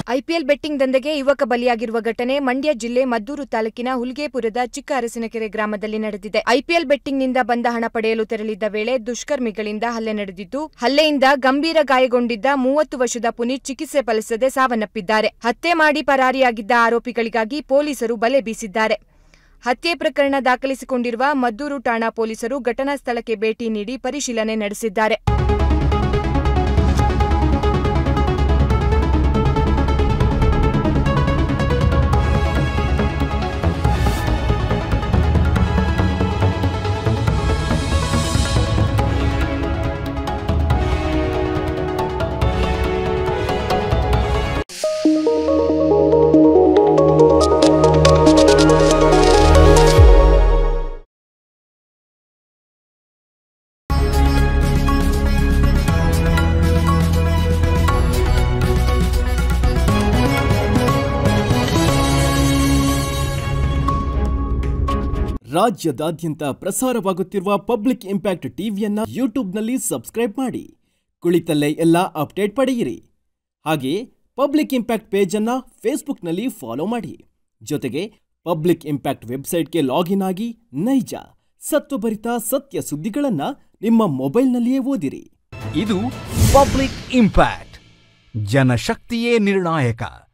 IPL betting ದಂಧೆಗೆ ಯುವಕ ಬಲಿಯಾಗಿರುವ ಘಟನೆ ಮಂಡ್ಯ ಜಿಲ್ಲೆ ಮದ್ದೂರು ತಾಲೂಕಿನ ಹುಲ್ಗೇಪುರದ ಚಿಕ್ಕ ಅರಸಿನಕೆರೆ ಗ್ರಾಮದಲ್ಲಿ ನಡೆದಿದೆ. ಐಪಿಎಲ್ ಬೆಟ್ಟಿಂಗ್ನಿಂದ ಬಂದ ಹಣ ಪಡೆಯಲು ತೆರಳಿದ್ದ ವೇಳೆ ದುಷ್ಕರ್ಮಿಗಳಿಂದ ಹಲ್ಲೆ ನಡೆದಿದ್ದು, ಹಲ್ಲೆಯಿಂದ ಗಂಭೀರ ಗಾಯಗೊಂಡಿದ್ದ 30 ವರ್ಷದ ಪುನೀತ್ ಚಿಕಿತ್ಸೆ ಫಲಿಸದೆ ಸಾವನ್ನಪ್ಪಿದ್ದಾರೆ. ಹತ್ಯೆ ಮಾಡಿ ಪರಾರಿಯಾಗಿದ್ದ ಆರೋಪಿಗಳಿಗಾಗಿ ಪೊಲೀಸರು ಬಲೆ ಬೀಸಿದ್ದಾರೆ. ಹತ್ಯೆ ಪ್ರಕರಣ ದಾಖಲಿಸಿಕೊಂಡಿರುವ ಮದ್ದೂರು ಠಾಣಾ ಪೊಲೀಸರು ಘಟನಾ ಸ್ಥಳಕ್ಕೆ ಭೇಟಿ ನೀಡಿ ಪರಿಶೀಲನೆ ನಡೆಸಿದ್ದಾರೆ. ರಾಜ್ಯದಾದ್ಯಂತ ಪ್ರಸಾರವಾಗುತ್ತಿರುವ ಪಬ್ಲಿಕ್ ಇಂಪ್ಯಾಕ್ಟ್ ಟಿವಿಯನ್ನ ಯೂಟ್ಯೂಬ್ನಲ್ಲಿ ಸಬ್ಸ್ಕ್ರೈಬ್ ಮಾಡಿ, ಕುಳಿತಲ್ಲೇ ಎಲ್ಲ ಅಪ್ಡೇಟ್ ಪಡೆಯಿರಿ. ಹಾಗೆಯೇ ಪಬ್ಲಿಕ್ ಇಂಪ್ಯಾಕ್ಟ್ ಪೇಜ್ ಅನ್ನ ಫೇಸ್ಬುಕ್ನಲ್ಲಿ ಫಾಲೋ ಮಾಡಿ. ಜೊತೆಗೆ ಪಬ್ಲಿಕ್ ಇಂಪ್ಯಾಕ್ಟ್ ವೆಬ್ಸೈಟ್ಗೆ ಲಾಗಿನ್ ಆಗಿ ನೈಜ ಸತ್ವಭರಿತ ಸತ್ಯ ಸುದ್ದಿಗಳನ್ನ ನಿಮ್ಮ ಮೊಬೈಲ್ನಲ್ಲಿಯೇ ಓದಿರಿ. ಇದು ಪಬ್ಲಿಕ್ ಇಂಪ್ಯಾಕ್ಟ್, ಜನಶಕ್ತಿಯೇ ನಿರ್ಣಾಯಕ.